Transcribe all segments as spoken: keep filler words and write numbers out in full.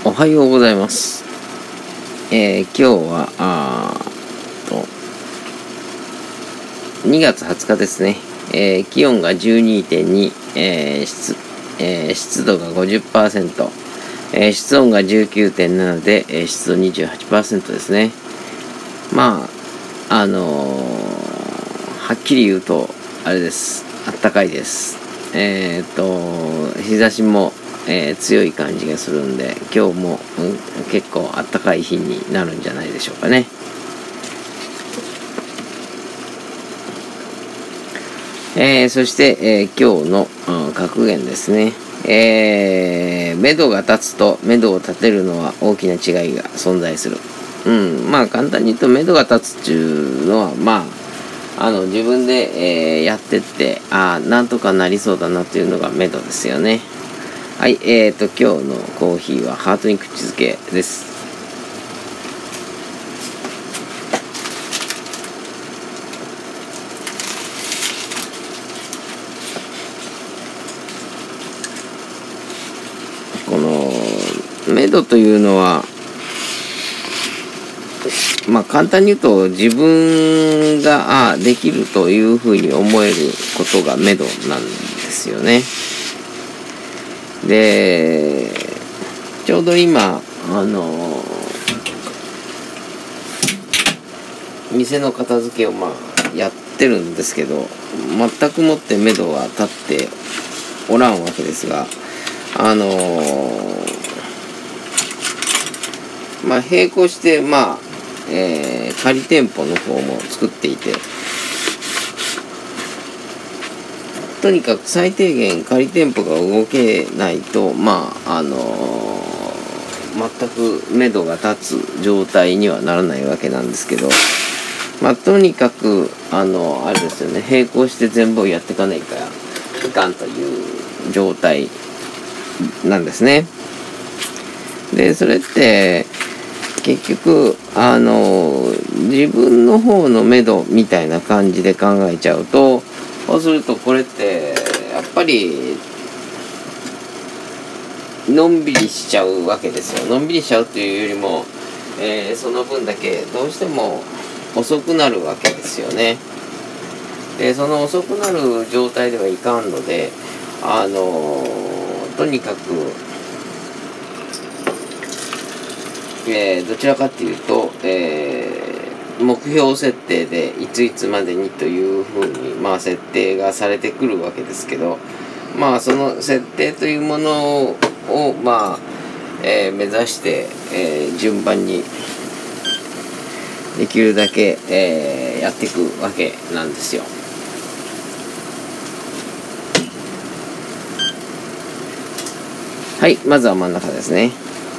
おはようございます。えー、今日はあーとにがつはつかですね。えー、気温が じゅうにてんに、えー 湿えー、湿度が ごじゅっパーセント、えー、室温が じゅうきゅうてんなな で、えー、湿度 にじゅうはちパーセント ですね。まああのー、はっきり言うとあれです。あったかいです。えー、っと日差しもえー、強い感じがするんで、今日も、うん、結構あったかい日になるんじゃないでしょうかね。えー、そして、えー、今日の、うん、格言ですね。えー、目処が立つと目処を立てるのは大きな違いが存在する。うん、まあ簡単に言うと目処が立つっていうのは、まああの自分で、えー、やってって、ああなんとかなりそうだなっていうのが目処ですよね。はい、えーと、今日のコーヒーはハートに口づけです。この、目処というのは、まあ簡単に言うと、自分が、ああ、できるというふうに思えることが目処なんですよね。で、ちょうど今、あの店の片付けをまあやってるんですけど、全くもって目処は立っておらんわけですが、あのまあ並行してまあ、えー、仮店舗の方も作っていて、とにかく最低限仮店舗が動けないと、まああのー、全く目処が立つ状態にはならないわけなんですけど、まあとにかくあのあれですよね、並行して全部をやっていかないからいかんという状態なんですね。でそれって結局あの自分の方の目処みたいな感じで考えちゃうと、そうするとこれってやっぱりのんびりしちゃうわけですよ。のんびりしちゃうというよりも、えー、その分だけどうしても遅くなるわけですよね。でその遅くなる状態ではいかんので、あのー、とにかく、えー、どちらかっていうと、えー、目標設定でいついつまでにというふうに、まあ、設定がされてくるわけですけど、まあその設定というものを、まあえー、目指して、えー、順番にできるだけ、えー、やっていくわけなんですよ。はい、まずは真ん中ですね。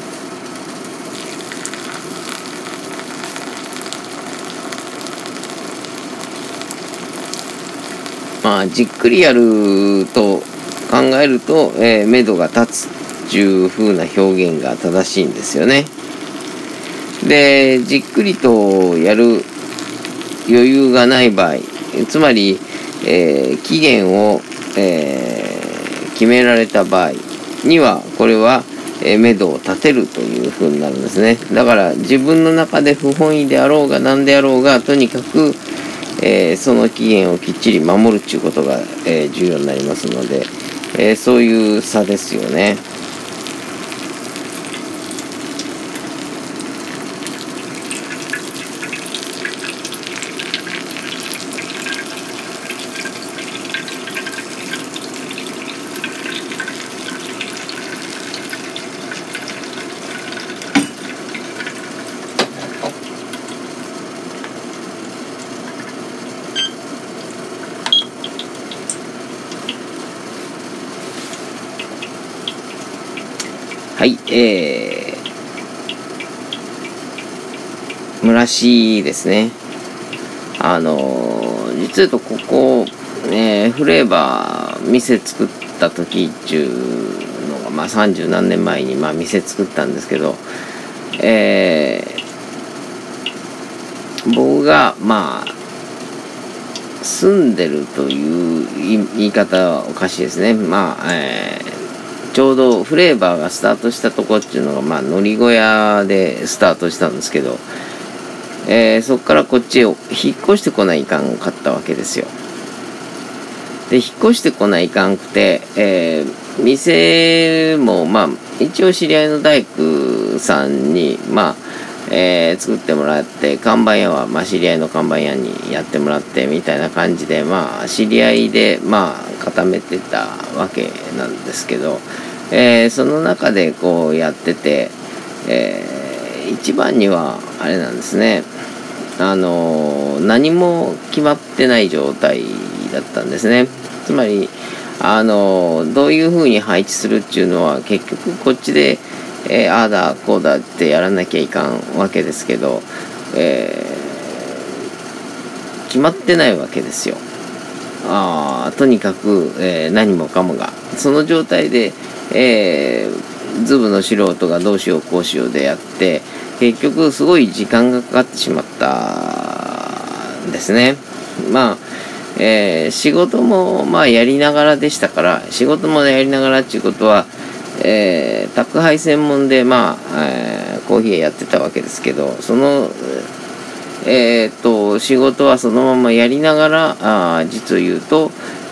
まあじっくりやると考えると、えー、目処が立つっていう風な表現が正しいんですよね。でじっくりとやる余裕がない場合、つまり、えー、期限を、えー、決められた場合にはこれは、えー、目処を立てるという風になるんですね。だから自分の中で不本意であろうが何であろうが、とにかく、えー、その期限をきっちり守るということが、えー、重要になりますので、えー、そういう差ですよね。はい、えー、蒸らしですね。あのー、実は言うとここ、えー、フレーバー店作った時っていうのが、まあさんじゅうなんねんまえに、まあ、店作ったんですけど、えー、僕がまあ住んでるという言い方はおかしいですね。まあ、えーちょうどフレーバーがスタートしたとこっていうのが、まあ、のり小屋でスタートしたんですけど、えー、そこからこっちへ引っ越してこないかんかったわけですよ。で、引っ越してこないかんくて、えー、店も、まあ、一応知り合いの大工さんに、まあ、えー、作ってもらって、看板屋は、まあ、知り合いの看板屋にやってもらって、みたいな感じで、まあ、知り合いで、まあ、固めてたわけなんですけど、えー、その中でこうやってて、えー、一番には、あれなんですね、あのー、何も決まってない状態だったんですね。つまり、あのー、どういうふうに配置するっていうのは、結局こっちで、えー、ああだこうだってやらなきゃいかんわけですけど、えー、決まってないわけですよ。あとにかく、えー、何もかもがその状態で、えー、ズブの素人がどうしようこうしようでやって、結局すごい時間がかかってしまったんですね。まあえー、仕事もまあやりながらでしたから、仕事もやりながらっていうことは、えー、宅配専門で、まあえー、コーヒーやってたわけですけど、その、えー、っと仕事はそのままやりながら、あ実を言うと、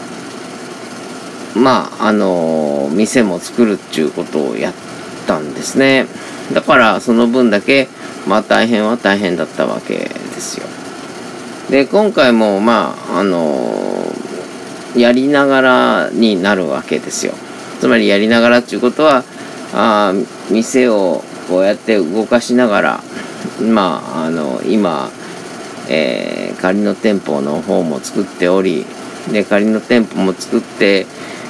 まああのー、店も作るっていうことをやったんですね。だからその分だけ、まあ大変は大変だったわけですよ。で、今回もまああのー、やりながらになるわけですよ。つまりやりながらっていうことは、あ店をこうやって動かしながら、まああの今、えー、仮の店舗の方も作っており、で仮の店舗も作って、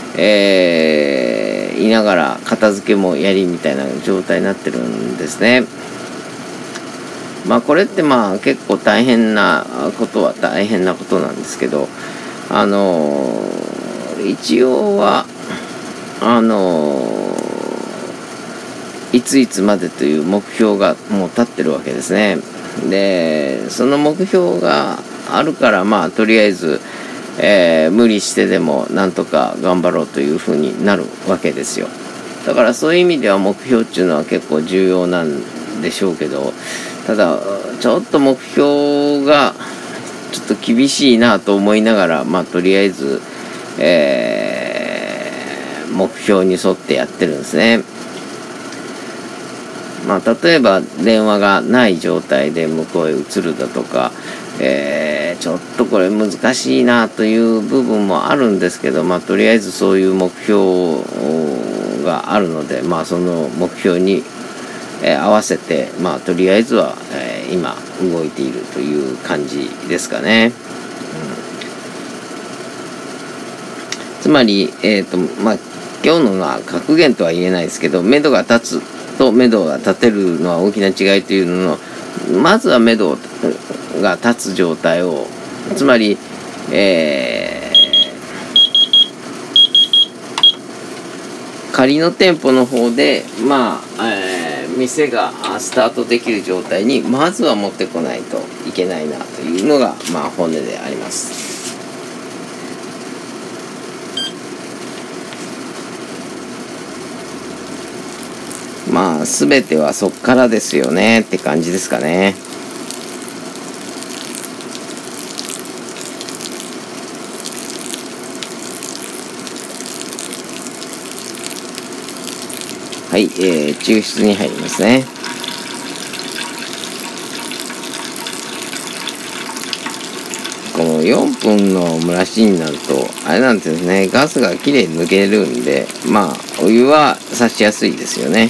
えー、いながら片付けもやりみたいな状態になってるんですね。まあこれってまあ結構大変なことは大変なことなんですけど、あのー、一応はあのー、いついつまでという目標がもう立ってるわけですね。でその目標があるから、まあとりあえず、えー、無理してでもなんとか頑張ろうというふうになるわけですよ。だからそういう意味では目標っていうのは結構重要なんでしょうけど、ただちょっと目標がちょっと厳しいなと思いながら、まあとりあえず、えー目標に沿ってやってるんですね。まあ例えば電話がない状態で向こうへ移るだとか、えー、ちょっとこれ難しいなという部分もあるんですけど、まあとりあえずそういう目標があるので、まあその目標に、えー、合わせて、まあとりあえずは、えー、今動いているという感じですかね。うん、つまり、えっとまあ今日のは格言とは言えないですけど、目処が立つと目処が立てるのは大きな違いというのの、まずは目処が立つ状態を、つまり、えー、仮の店舗の方で、まあ、えー、店がスタートできる状態にまずは持ってこないといけないなというのが、まあ、本音であります。まあ全てはそっからですよねって感じですかね。はい、えー、抽出に入りますね。このよんぷんの蒸らしになるとあれなんですね、ガスがきれいに抜けるんで、まあお湯は差しやすいですよね。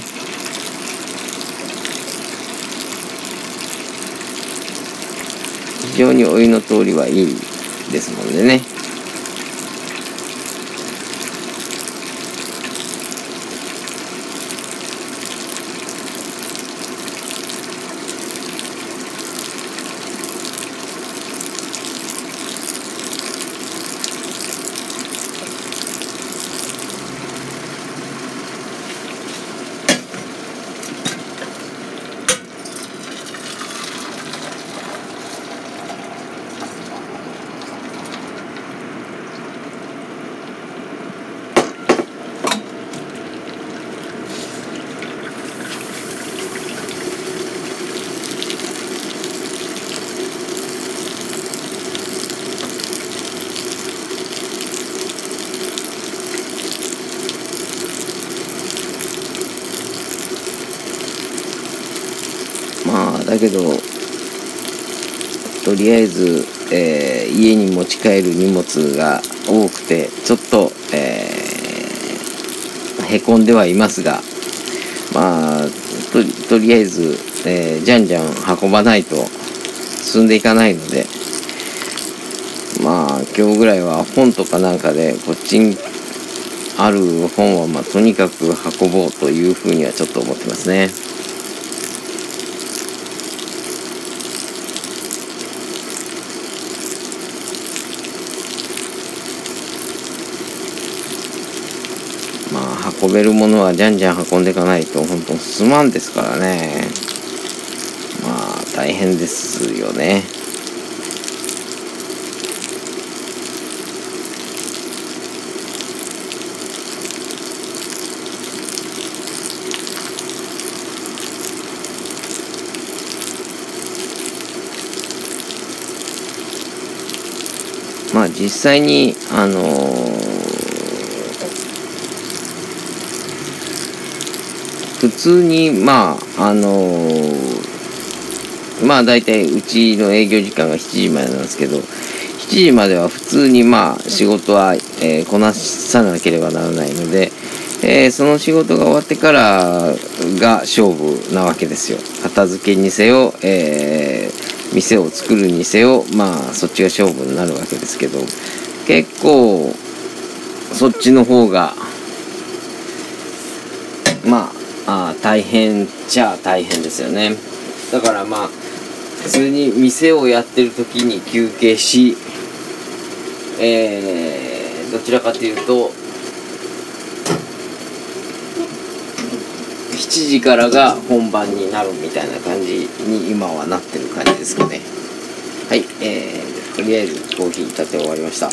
非常にお湯の通りはいいですもんでね。 だけどとりあえず、えー、家に持ち帰る荷物が多くてちょっと、えー、へこんではいますが、まあ と, とりあえず、えー、じゃんじゃん運ばないと進んでいかないので、まあ今日ぐらいは本とかなんかでこっちにある本は、まあ、とにかく運ぼうというふうにはちょっと思ってますね。まあ運べるものはじゃんじゃん運んでいかないと本当進まんですからね。まあ大変ですよね。まあ実際にあのー、普通にまああのー、まあ大体うちの営業時間がしちじまでなんですけど、しちじまでは普通にまあ仕事は、えー、こなさなければならないので、えー、その仕事が終わってからが勝負なわけですよ。片付けにせよ、えー店を作るにせよ、まあそっちが勝負になるわけですけど、結構そっちの方がまあ、あ大変っちゃ大変ですよね。だからまあ普通に店をやってる時に休憩し、えー、どちらかというとしちじからが本番になるみたいな感じに今はなってる感じですかね。はい、えー、とりあえずコーヒー立て終わりました。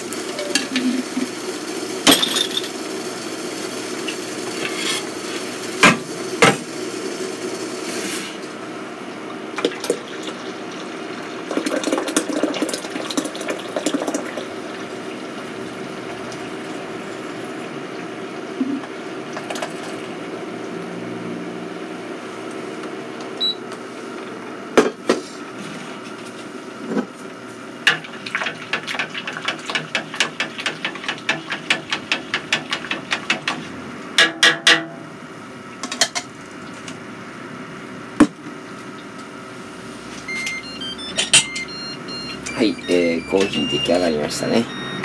はい、えー、コーヒー出来上がりましたね。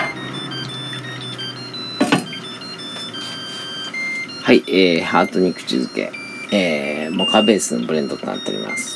はい、えー、ハートに口づけ、えー、モカベースのブレンドとなっております。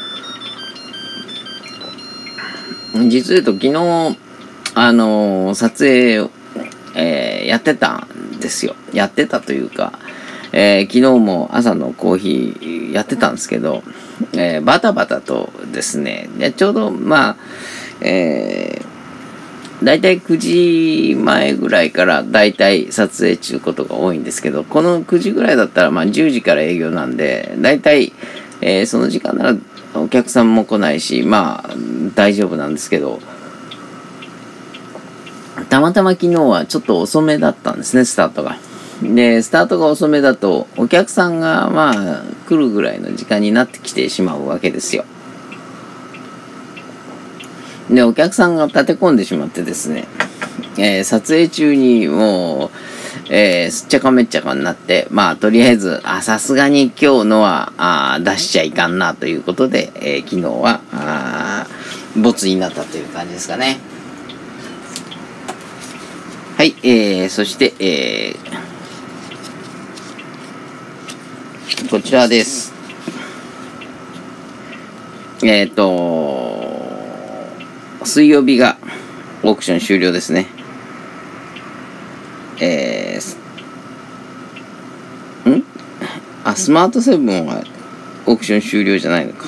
実言うと昨日あのー、撮影を、えー、やってたんですよ。やってたというか、えー、昨日も朝のコーヒーやってたんですけど、えー、バタバタとですね、ちょうどまあえー、だいたいくじまえぐらいからだいたい撮影中ことが多いんですけど、このくじぐらいだったらまあじゅうじから営業なんで、だいたい、えー、その時間ならお客さんも来ないし、まあ大丈夫なんですけど、たまたま昨日はちょっと遅めだったんですね、スタートが。で、スタートが遅めだとお客さんがまあ来るぐらいの時間になってきてしまうわけですよ。で、お客さんが立て込んでしまってですね、えー、撮影中にもう、えー、すっちゃかめっちゃかになって、まあとりあえずあさすがに今日のはあ出しちゃいかんなということで、えー、昨日はあボツになったという感じですかね。はい、えー、そして、えー、こちらです。えっと水曜日がオークション終了ですね。えー、んあ、スマートセブンはオークション終了じゃないのか。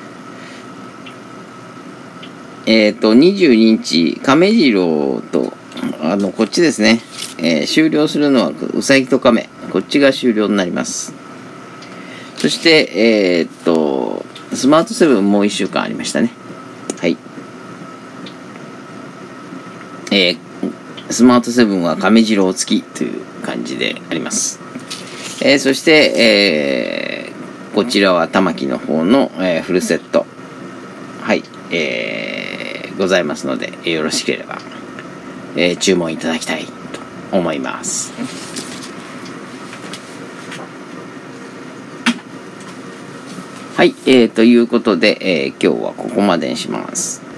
えっと、にじゅうににち、亀次郎と、あの、こっちですね。えー、終了するのはうさぎと亀。こっちが終了になります。そして、えー、っと、スマートセブンもういっしゅうかんありましたね。はい。えー、スマートセブンは亀次郎付きという感じであります。えー、そして、えこちらは玉木の方の、えー、フルセット、はい、えー、ございますので、よろしければ、えー、注文いただきたいと思います。はい、えー、ということで、えー、今日はここまでにします。